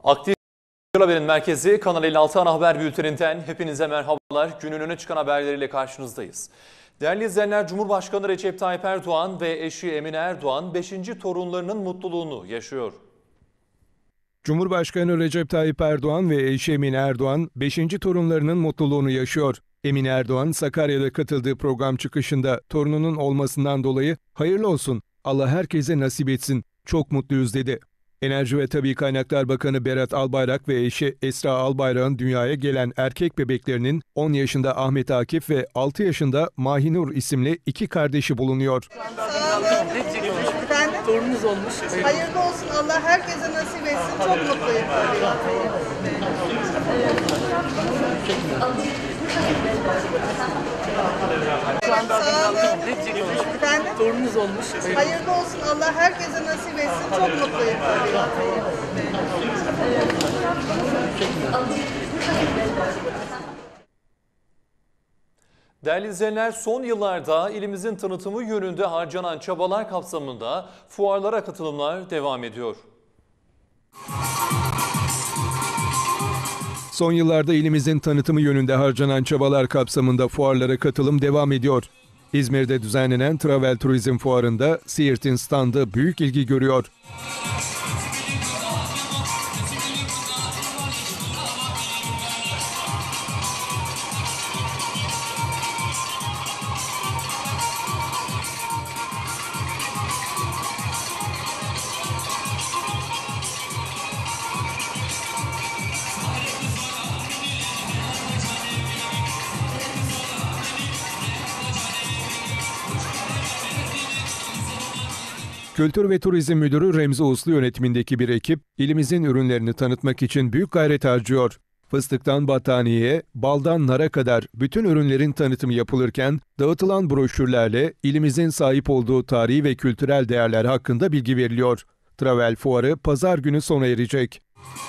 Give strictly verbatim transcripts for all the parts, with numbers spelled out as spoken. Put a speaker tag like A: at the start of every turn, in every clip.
A: Aktif Haber'in merkezi Kanal elli altı ana haber bülteninden hepinize merhabalar. Günün öne çıkan haberleriyle karşınızdayız. Değerli izleyenler, Cumhurbaşkanı Recep Tayyip Erdoğan ve eşi Emine Erdoğan beşinci torunlarının mutluluğunu yaşıyor.
B: Cumhurbaşkanı Recep Tayyip Erdoğan ve eşi Emine Erdoğan beşinci torunlarının mutluluğunu yaşıyor. Emine Erdoğan, Sakarya'da katıldığı program çıkışında torununun olmasından dolayı "Hayırlı olsun, Allah herkese nasip etsin, çok mutluyuz" dedi. Enerji ve Tabii Kaynaklar Bakanı Berat Albayrak ve eşi Esra Albayrak'ın dünyaya gelen erkek bebeklerinin on yaşında Ahmet Akif ve altı yaşında Mahinur isimli iki kardeşi bulunuyor.
C: Sağ olun. Efendim?
D: Torununuz olmuş.
C: Hayırlı olsun. Allah herkese nasip etsin. Çok mutluyum. Sağ olun. Efendim?
D: Torununuz olmuş.
C: Hayırlı olsun. Allah herkese nasip etsin. Çok mutluyum.
A: Değerli izleyenler, son yıllarda ilimizin tanıtımı yönünde harcanan çabalar kapsamında fuarlara katılımlar devam ediyor.
B: Son yıllarda ilimizin tanıtımı yönünde harcanan çabalar kapsamında fuarlara katılım devam ediyor. İzmir'de düzenlenen Travel Turizm Fuarı'nda Siirt'in standı büyük ilgi görüyor. Kültür ve Turizm Müdürü Remzi Uslu yönetimindeki bir ekip, ilimizin ürünlerini tanıtmak için büyük gayret harcıyor. Fıstıktan battaniyeye, baldan nara kadar bütün ürünlerin tanıtımı yapılırken, dağıtılan broşürlerle ilimizin sahip olduğu tarihi ve kültürel değerler hakkında bilgi veriliyor. Travel Fuarı pazar günü sona erecek.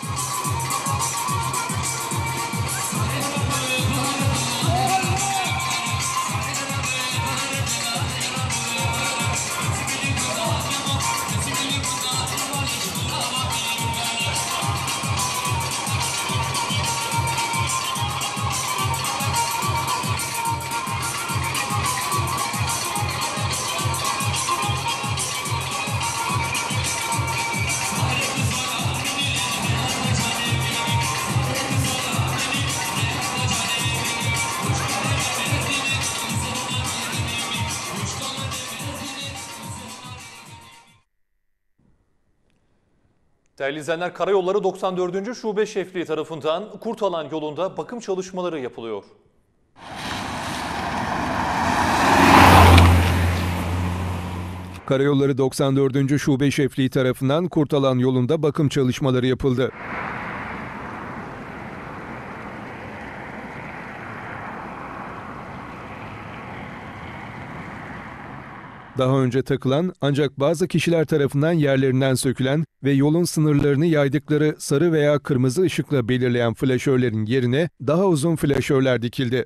A: Değerli izleyenler, Karayolları doksan dördüncü Şube Şefliği tarafından Kurtalan yolunda bakım çalışmaları yapılıyor.
B: Karayolları doksan dördüncü Şube Şefliği tarafından Kurtalan yolunda bakım çalışmaları yapıldı. Daha önce takılan ancak bazı kişiler tarafından yerlerinden sökülen ve yolun sınırlarını yaydıkları sarı veya kırmızı ışıkla belirleyen flaşörlerin yerine daha uzun flaşörler dikildi.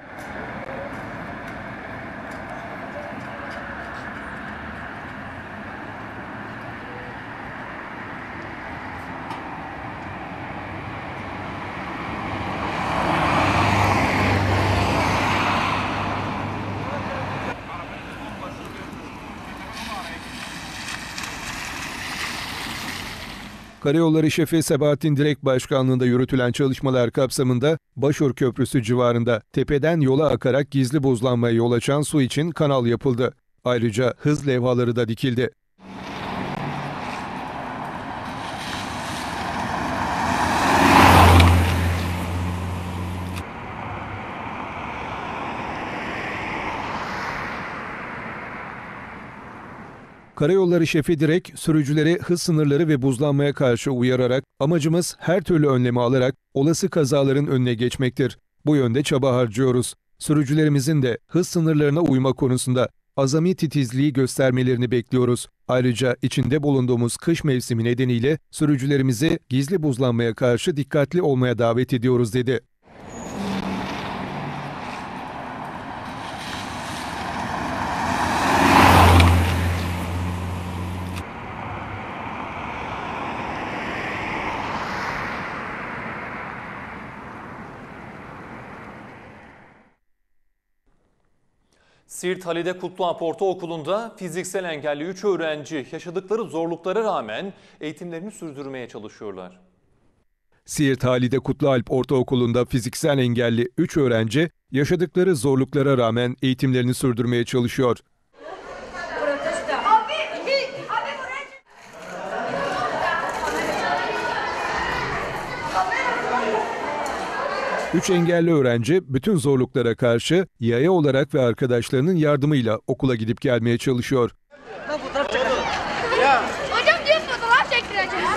B: Karayolları Şefi Sebahattin Direk Başkanlığında yürütülen çalışmalar kapsamında Başur Köprüsü civarında tepeden yola akarak gizli buzlanmaya yol açan su için kanal yapıldı. Ayrıca hız levhaları da dikildi. Karayolları Şefi Direk, sürücüleri hız sınırları ve buzlanmaya karşı uyararak, amacımız her türlü önlemi alarak olası kazaların önüne geçmektir. Bu yönde çaba harcıyoruz. Sürücülerimizin de hız sınırlarına uyma konusunda azami titizliği göstermelerini bekliyoruz. Ayrıca içinde bulunduğumuz kış mevsimi nedeniyle sürücülerimizi gizli buzlanmaya karşı dikkatli olmaya davet ediyoruz dedi.
A: Siirt Halide Kutlualp Ortaokulu'nda fiziksel engelli üç öğrenci yaşadıkları zorluklara rağmen eğitimlerini sürdürmeye çalışıyorlar.
B: Siirt Halide Kutlualp Ortaokulu'nda fiziksel engelli üç öğrenci yaşadıkları zorluklara rağmen eğitimlerini sürdürmeye çalışıyor. Üç engelli öğrenci bütün zorluklara karşı yaya olarak ve arkadaşlarının yardımıyla okula gidip gelmeye çalışıyor.
D: Hocam diyor fotoğraf çektireceğim.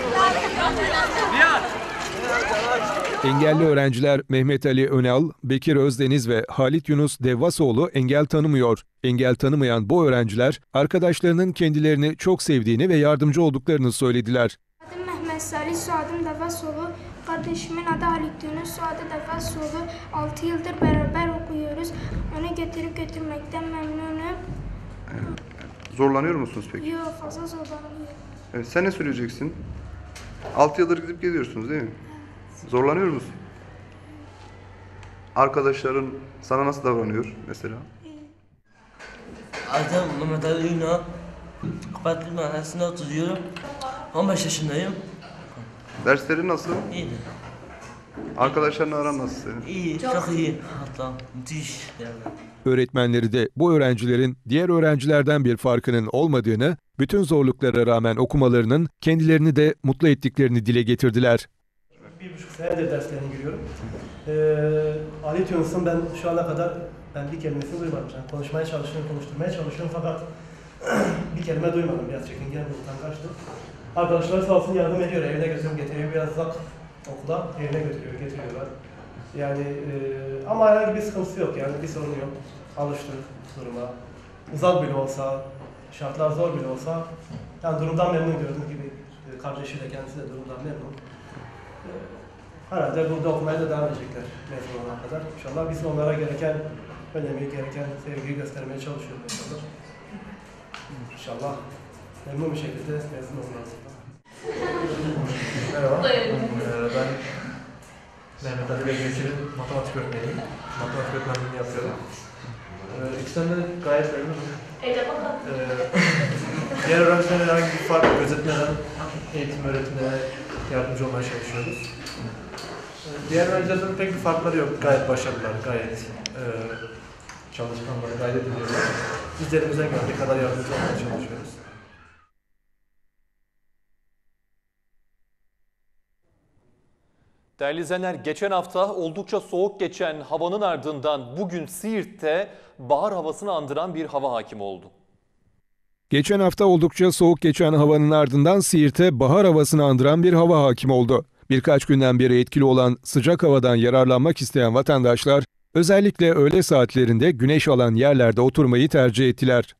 B: Engelli öğrenciler Mehmet Ali Önal, Bekir Özdeniz ve Halit Yunus Devvasoğlu engel tanımıyor. Engel tanımayan bu öğrenciler arkadaşlarının kendilerini çok sevdiğini ve yardımcı olduklarını söylediler.
E: Adım Mehmet Salih, soyadım Devvasoğlu. Kardeşimin adı Halit Yunus, soyadı Devvasoğlu. altı yıldır beraber okuyoruz. Onu getirip götürmekten memnunum.
F: Zorlanıyor musunuz peki?
E: Yok, fazla zorlanmıyorum.
F: Evet, sen ne söyleyeceksin? altı yıldır gidip geliyorsunuz değil mi? Zorlanıyor musun? Arkadaşların sana nasıl davranıyor mesela?
G: Adım Mehmet Ali Ünal. Kapatlı Mahallesi'nde oturuyorum. on beş yaşındayım.
F: Dersleri nasıl?
G: İyiydi.
F: Arkadaşlarınla aran nasıl senin?
G: İyi, çok, çok iyi. Hatta müthiş yani.
B: Öğretmenleri de bu öğrencilerin diğer öğrencilerden bir farkının olmadığını, bütün zorluklara rağmen okumalarının kendilerini de mutlu ettiklerini dile getirdiler.
H: Bir buçuk senedir derslerine giriyorum. Ee, Halit Yunus'un ben şu ana kadar ben bir kelimesini duymadım. Yani konuşmaya çalışıyorum, konuşturmaya çalışıyorum fakat bir kelime duymadım. Biraz çekingen bir utangaçtım. Arkadaşlar sağ olsun yardım ediyor. Evine götürüyorum, getiriyor. Biraz uzak okula evine götürüyor, getiriyorlar. Yani e, ama herhangi bir sıkıntısı yok yani bir sorun yok. Alıştık duruma. Uzak bile olsa, şartlar zor bile olsa yani durumdan memnun gördüğüm gibi e, kardeşi de kendisi de durumdan memnun. E, herhalde burada okumaya da devam edecekler mezun olana kadar. İnşallah biz onlara gereken önemi, gereken sevgiyi göstermeye çalışıyoruz inşallah. İnşallah memnun bir şekilde mezun olurlar.
I: Merhaba, ee, ben Mehmet Ali Bekir'in matematik öğretmeniyim. Matematik öğretmenliğini yapıyorum. Ee, İkisinden de gayet memnunum. Ee, diğer öğrencilere herhangi bir fark gözetmeden eğitim öğretimine yardımcı olmaya çalışıyoruz. Ee, diğer öğrencilerden pek bir farkları yok. Gayet başarılılar, gayet e, çalışkanlar, gayret ediyorlar. Biz de elimizden geldiği kadar yardımcı olmaya çalışıyoruz.
A: Değerli izleyenler, geçen hafta oldukça soğuk geçen havanın ardından bugün Siirt'te bahar havasını andıran bir hava hakim oldu.
B: Geçen hafta oldukça soğuk geçen havanın ardından Siirt'te bahar havasını andıran bir hava hakim oldu. Birkaç günden beri etkili olan sıcak havadan yararlanmak isteyen vatandaşlar özellikle öğle saatlerinde güneş alan yerlerde oturmayı tercih ettiler.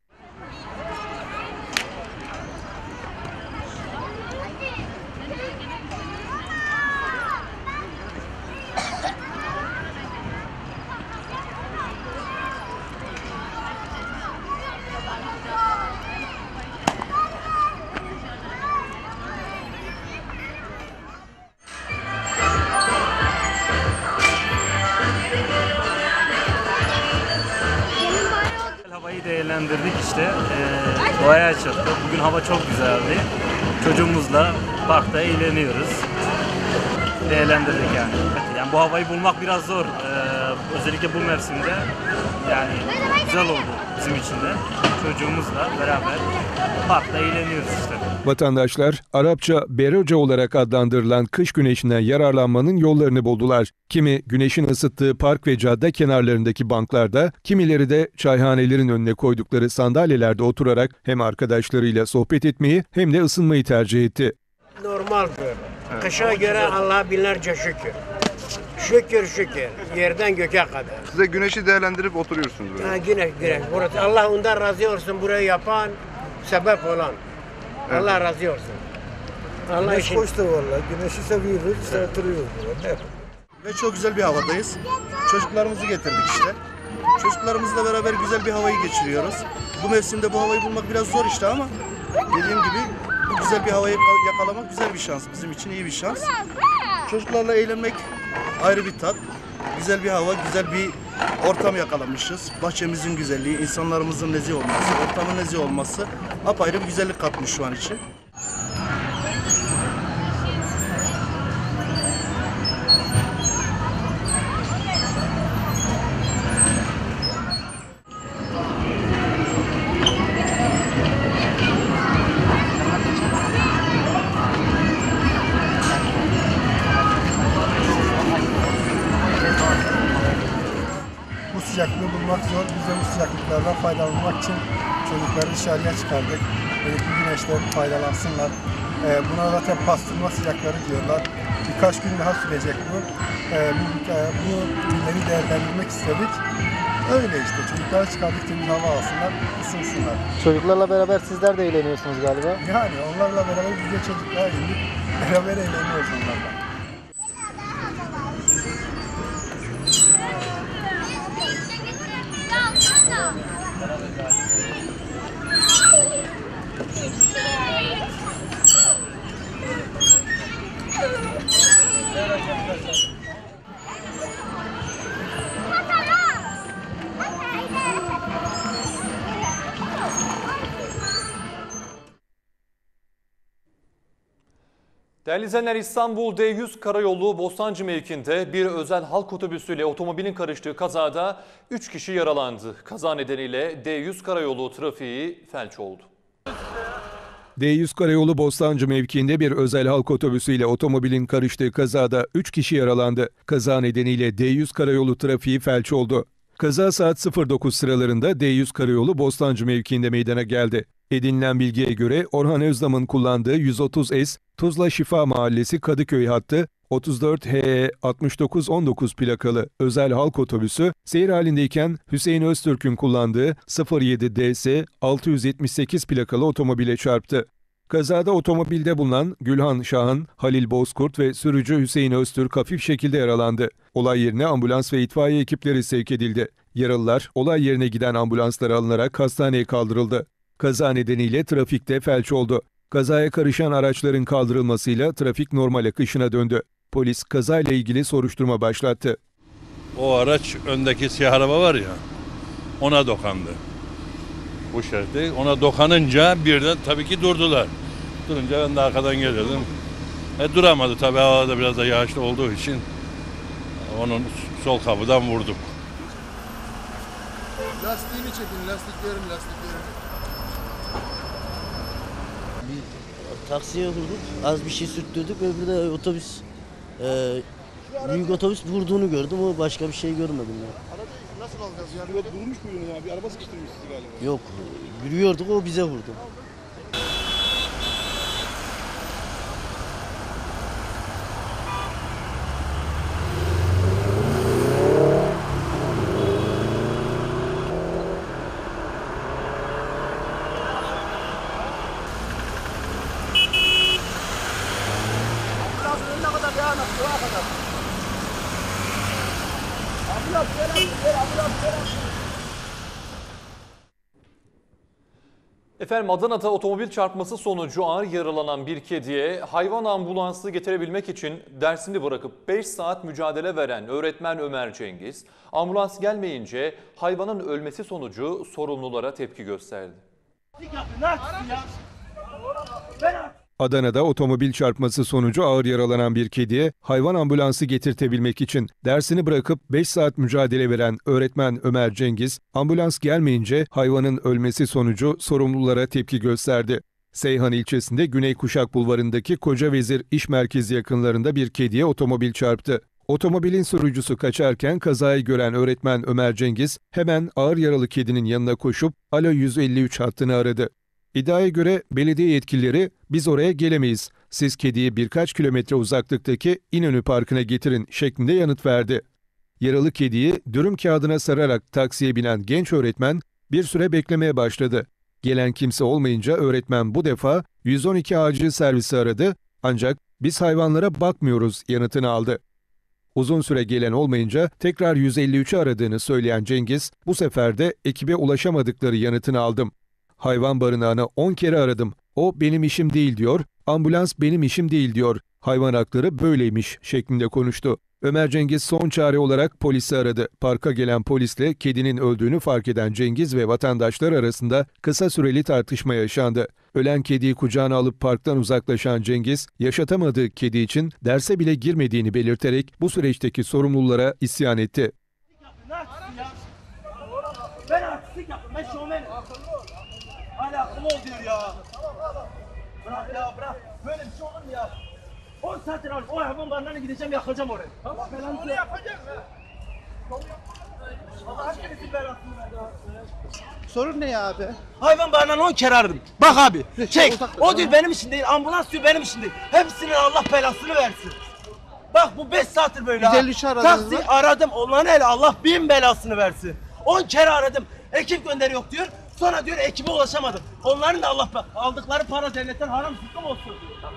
J: Havayı değerlendirdik işte. Ee, doğaya çıktık. Bugün hava çok güzeldi. Çocuğumuzla parkta eğleniyoruz. Değerlendirdik yani. Yani bu havayı bulmak biraz zor. Ee, özellikle bu mevsimde yani güzel oldu bizim için de. Çocuğumuzla beraber parkta eğleniyoruz işte.
B: Vatandaşlar Arapça beroca olarak adlandırılan kış güneşinden yararlanmanın yollarını buldular. Kimi güneşin ısıttığı park ve cadde kenarlarındaki banklarda, kimileri de çayhanelerin önüne koydukları sandalyelerde oturarak hem arkadaşlarıyla sohbet etmeyi hem de ısınmayı tercih etti.
K: Normal böyle. Kışa göre Allah'a binlerce şükür. Şükür şükür. Yerden göke kadar.
F: Size güneşi değerlendirip oturuyorsunuz böyle.
K: Ha, güneş güneş. Burası. Allah ondan razı olsun burayı yapan, sebep olan. Evet. Allah razı olsun. Allah
L: Güneş hoştu vallahi. Güneşi seviyoruz, işte oturuyoruz burada.
M: Ve çok güzel bir havadayız. Çocuklarımızı getirdik işte. Çocuklarımızla beraber güzel bir havayı geçiriyoruz. Bu mevsimde bu havayı bulmak biraz zor işte ama dediğim gibi bu güzel bir havayı yakalamak güzel bir şans. Bizim için iyi bir şans. Çocuklarla eğlenmek ayrı bir tat. Güzel bir hava, güzel bir ortam yakalamışız. Bahçemizin güzelliği, insanlarımızın nezih olması, ortamın nezih olması apayrı bir güzellik katmış şu an için.
L: Bu sıcaklığı bulmak zor. Biz de bu sıcaklıklardan faydalanmak için çocukları dışarıya çıkardık. Dedik bu güneşten faydalansınlar. Ee, buna zaten pastırma sıcakları diyorlar. Birkaç gün daha sürecek bu. Ee, bu, bu günleri değerlendirmek istedik. Öyle işte. Çocukları çıkardık, temiz hava alsınlar, ısınsınlar.
N: Çocuklarla beraber sizler de eğleniyorsunuz galiba.
L: Yani onlarla beraber biz de çocuklar indik. Beraber eğleniyoruz onlarla.
A: Değerli izleyenler, İstanbul D yüz Karayolu Bostancı mevkinde bir özel halk otobüsüyle otomobilin karıştığı kazada üç kişi yaralandı. Kaza nedeniyle D yüz Karayolu trafiği felç oldu.
B: D yüz Karayolu Bostancı mevkiinde bir özel halk otobüsüyle otomobilin karıştığı kazada üç kişi yaralandı. Kaza nedeniyle D yüz Karayolu trafiği felç oldu. Kaza saat sıfır dokuz sıralarında D yüz Karayolu Bostancı mevkiinde meydana geldi. Edinilen bilgiye göre Orhan Özdam'ın kullandığı yüz otuz S Tuzla Şifa Mahallesi Kadıköy hattı otuz dört H E altmış dokuz on dokuz plakalı özel halk otobüsü seyir halindeyken Hüseyin Öztürk'ün kullandığı sıfır yedi D S altı yüz yetmiş sekiz plakalı otomobile çarptı. Kazada otomobilde bulunan Gülhan Şahan, Halil Bozkurt ve sürücü Hüseyin Öztürk hafif şekilde yaralandı. Olay yerine ambulans ve itfaiye ekipleri sevk edildi. Yaralılar olay yerine giden ambulanslara alınarak hastaneye kaldırıldı. Kaza nedeniyle trafikte felç oldu. Kazaya karışan araçların kaldırılmasıyla trafik normal akışına döndü. Polis kazayla ilgili soruşturma başlattı.
O: O araç öndeki siyah araba var ya, ona dokandı. Bu şeritte ona dokanınca birden tabii ki durdular. Durunca ben de arkadan geliyordum. E, duramadı tabii, havada biraz da yağışlı olduğu için onun sol kapıdan vurduk.
L: Lastiğini çekin, lastiklerini, lastiklerini.
P: Bir taksiye vurduk, az bir şey sürttürdük, öbürü de otobüs, e, büyük otobüs vurduğunu gördüm, o başka bir şey görmedim ya.
L: Aracı nasıl alacağız yani? Böyle durmuş muydunuz ya? Bir araba sıkıştırmış sizi galiba.
P: Yok, yürüyorduk, o bize vurdu.
A: Efendim, Adana'da otomobil çarpması sonucu ağır yaralanan bir kediye hayvan ambulansı getirebilmek için dersini bırakıp beş saat mücadele veren öğretmen Ömer Cengiz, ambulans gelmeyince hayvanın ölmesi sonucu sorumlulara tepki gösterdi.
B: Adana'da otomobil çarpması sonucu ağır yaralanan bir kediye hayvan ambulansı getirtebilmek için dersini bırakıp beş saat mücadele veren öğretmen Ömer Cengiz, ambulans gelmeyince hayvanın ölmesi sonucu sorumlulara tepki gösterdi. Seyhan ilçesinde Güney Kuşak Bulvarı'ndaki Koca Vezir İş Merkezi yakınlarında bir kediye otomobil çarptı. Otomobilin sürücüsü kaçarken kazayı gören öğretmen Ömer Cengiz hemen ağır yaralı kedinin yanına koşup Alo yüz elli üç hattını aradı. İddiaya göre belediye yetkilileri biz oraya gelemeyiz, siz kediyi birkaç kilometre uzaklıktaki İnönü Parkı'na getirin şeklinde yanıt verdi. Yaralı kediyi dürüm kağıdına sararak taksiye binen genç öğretmen bir süre beklemeye başladı. Gelen kimse olmayınca öğretmen bu defa yüz on iki acil servisi aradı ancak biz hayvanlara bakmıyoruz yanıtını aldı. Uzun süre gelen olmayınca tekrar yüz elli üçü aradığını söyleyen Cengiz bu sefer de ekibe ulaşamadıkları yanıtını aldım. Hayvan barınağını on kere aradım. O benim işim değil diyor, ambulans benim işim değil diyor. Hayvan hakları böyleymiş şeklinde konuştu. Ömer Cengiz son çare olarak polisi aradı. Parka gelen polisle kedinin öldüğünü fark eden Cengiz ve vatandaşlar arasında kısa süreli tartışma yaşandı. Ölen kediyi kucağına alıp parktan uzaklaşan Cengiz, yaşatamadığı kedi için derse bile girmediğini belirterek bu süreçteki sorumlulara isyan etti.
Q: Ben artistik yaptım, ben şovmenim. Hala akıllı ol diyor ya. Bırak ya, bırak. Böyle bir şey olur mu ya? on saattir alıp o hayvan barınağına gideceğim, yakacağım orayı. Tamam, ben onu yapacağım ya. Allah herkesin belasını ver.
K: Sorun ne ya abi?
Q: Hayvan barınağını on kere aradım. Bak abi, çek. O diyor benim için değil, ambulans diyor benim için değil. Hepsinin Allah belasını versin. Bak bu beş saattir böyle ha.
K: yüz elli üç aradınız mı?
Q: Taksi aradım, onların hele Allah bin belasını versin. on kere aradım, ekip gönderi yok diyor. Sonra diyor ekibe ulaşamadım. Onların da Allah aldıkları para devletten haram sıkkım olsun.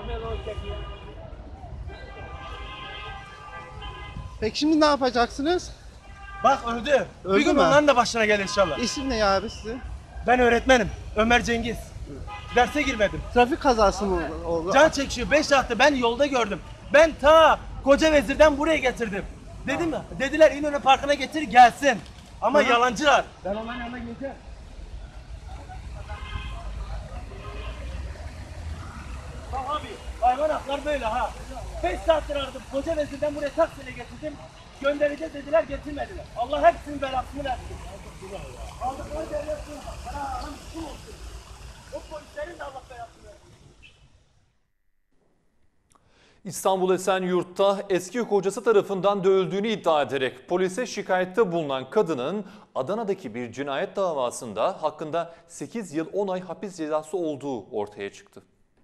K: Peki şimdi ne yapacaksınız?
Q: Bak öldü.
K: Öldü
Q: Bir gün
K: mü?
Q: onların da başına gelir inşallah.
K: İsim ne ya abi sizin?
Q: Ben öğretmenim. Ömer Cengiz. Derse girmedim.
K: Trafik kazası mı oldu?
Q: Can çekişiyor. beş saatte ben yolda gördüm. Ben ta Koca Vezir'den buraya getirdim. Dedim mi? Dediler İnönü Parkı'na getir gelsin. Ama
K: Hı hı.
Q: yalancılar. Ben onların yanına geleceğim. Bak abi, hayvan hakları böyle ha. beş saattir aradım. Koca Vezir'den buraya taksiyle getirdim. Göndereceğiz dediler, getirmediler. Allah hepsinin belasını versin. Aldıkları devlet sunma. Bana haram kum olsun. O polislerin de Allah belasını versin.
A: İstanbul Esenyurt'ta eski kocası tarafından dövüldüğünü iddia ederek polise şikayette bulunan kadının Adana'daki bir cinayet davasında hakkında sekiz yıl on ay hapis cezası olduğu ortaya çıktı.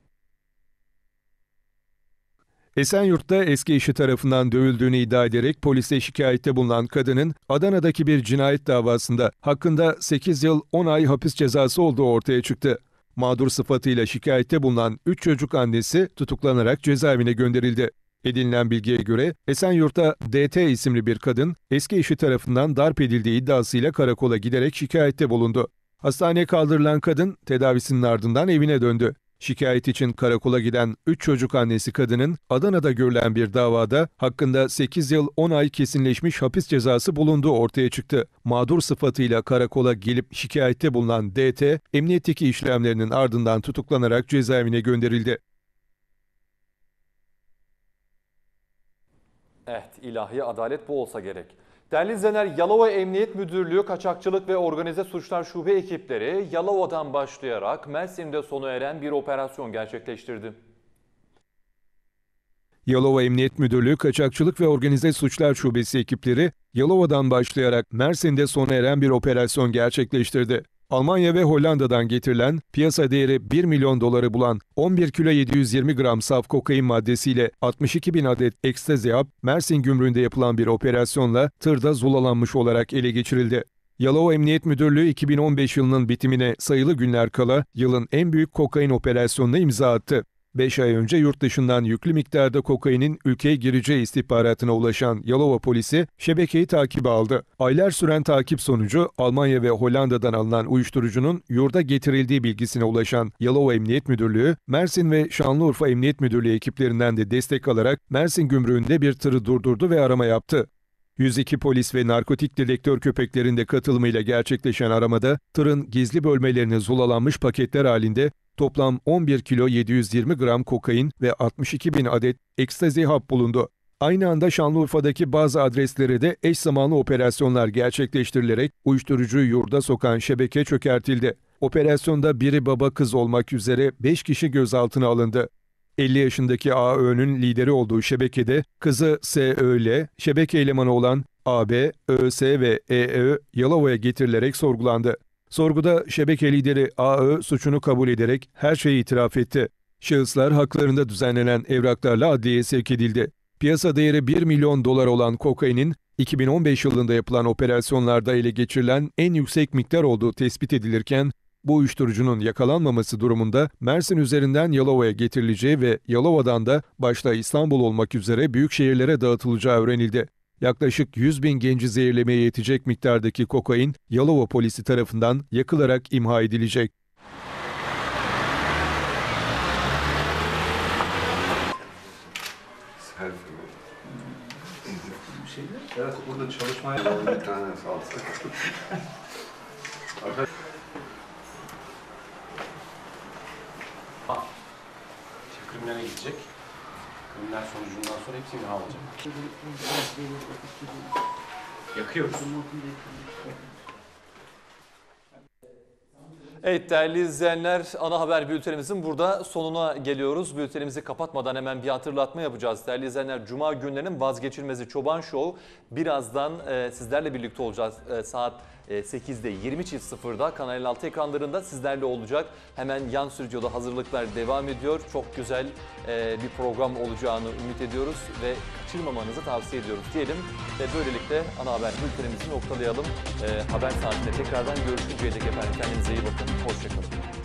B: Esenyurt'ta eski eşi tarafından dövüldüğünü iddia ederek polise şikayette bulunan kadının Adana'daki bir cinayet davasında hakkında sekiz yıl on ay hapis cezası olduğu ortaya çıktı. Mağdur sıfatıyla şikayette bulunan üç çocuk annesi tutuklanarak cezaevine gönderildi. Edinilen bilgiye göre Esenyurt'ta D T isimli bir kadın eski eşi tarafından darp edildiği iddiasıyla karakola giderek şikayette bulundu. Hastaneye kaldırılan kadın tedavisinin ardından evine döndü. Şikayet için karakola giden üç çocuk annesi kadının Adana'da görülen bir davada hakkında sekiz yıl on ay kesinleşmiş hapis cezası bulunduğu ortaya çıktı. Mağdur sıfatıyla karakola gelip şikayette bulunan D T, emniyetteki işlemlerinin ardından tutuklanarak cezaevine gönderildi.
A: Evet, ilahi adalet bu olsa gerek. Değerli izleyenler, Yalova Emniyet Müdürlüğü Kaçakçılık ve Organize Suçlar Şube ekipleri Yalova'dan başlayarak Mersin'de sona eren bir operasyon gerçekleştirdi.
B: Yalova Emniyet Müdürlüğü Kaçakçılık ve Organize Suçlar Şubesi ekipleri Yalova'dan başlayarak Mersin'de sona eren bir operasyon gerçekleştirdi. Almanya ve Hollanda'dan getirilen, piyasa değeri bir milyon doları bulan on bir kilo yedi yüz yirmi gram saf kokain maddesiyle altmış iki bin adet ekstazi hap, Mersin Gümrüğü'nde yapılan bir operasyonla tırda zulalanmış olarak ele geçirildi. Yalova Emniyet Müdürlüğü iki bin on beş yılının bitimine sayılı günler kala yılın en büyük kokain operasyonuna imza attı. beş ay önce yurt dışından yüklü miktarda kokainin ülkeye gireceği istihbaratına ulaşan Yalova polisi şebekeyi takibe aldı. Aylar süren takip sonucu Almanya ve Hollanda'dan alınan uyuşturucunun yurda getirildiği bilgisine ulaşan Yalova Emniyet Müdürlüğü, Mersin ve Şanlıurfa Emniyet Müdürlüğü ekiplerinden de destek alarak Mersin Gümrüğü'nde bir tırı durdurdu ve arama yaptı. yüz iki polis ve narkotik dedektör köpeklerin de katılımıyla gerçekleşen aramada tırın gizli bölmelerine zulalanmış paketler halinde toplam on bir kilo yedi yüz yirmi gram kokain ve altmış iki bin adet ekstazi hap bulundu. Aynı anda Şanlıurfa'daki bazı adreslere de eş zamanlı operasyonlar gerçekleştirilerek uyuşturucuyu yurda sokan şebeke çökertildi. Operasyonda biri baba kız olmak üzere beş kişi gözaltına alındı. elli yaşındaki A Ö'nün lideri olduğu şebekede kızı S Ö ile şebeke elemanı olan A B, Ö S ve E Ö Yalova'ya getirilerek sorgulandı. Sorguda şebeke lideri A Ö suçunu kabul ederek her şeyi itiraf etti. Şahıslar haklarında düzenlenen evraklarla adliyeye sevk edildi. Piyasa değeri bir milyon dolar olan kokainin iki bin on beş yılında yapılan operasyonlarda ele geçirilen en yüksek miktar olduğu tespit edilirken, bu uyuşturucunun yakalanmaması durumunda Mersin üzerinden Yalova'ya getirileceği ve Yalova'dan da başta İstanbul olmak üzere büyük şehirlere dağıtılacağı öğrenildi. Yaklaşık yüz bin genci zehirlemeye yetecek miktardaki kokain Yalova polisi tarafından yakılarak imha edilecek.
F: Selfie.
I: şeydi.
F: Evet, burada çalışmaya bir tane aldık.
R: Kriminale gidecek. Kriminal sonucundan sonra hepsi imha olacak. Yakıyoruz.
A: Evet değerli izleyenler, ana haber bültenimizin burada sonuna geliyoruz. Bültenimizi kapatmadan hemen bir hatırlatma yapacağız. Değerli izleyenler, Cuma günlerinin vazgeçilmezi Çoban Show birazdan e, sizlerle birlikte olacağız. E, saat e, sekizde yirmi sıfırda Kanal elli altı ekranlarında sizlerle olacak. Hemen yan stüdyoda hazırlıklar devam ediyor. Çok güzel e, bir program olacağını ümit ediyoruz ve kaçırmamanızı tavsiye ediyoruz diyelim. Ve böylelikle ana haber bültenimizi noktalayalım. E, haber saatinde tekrardan görüşünceye dek efendim kendinize iyi bakın. Hoşçakalın.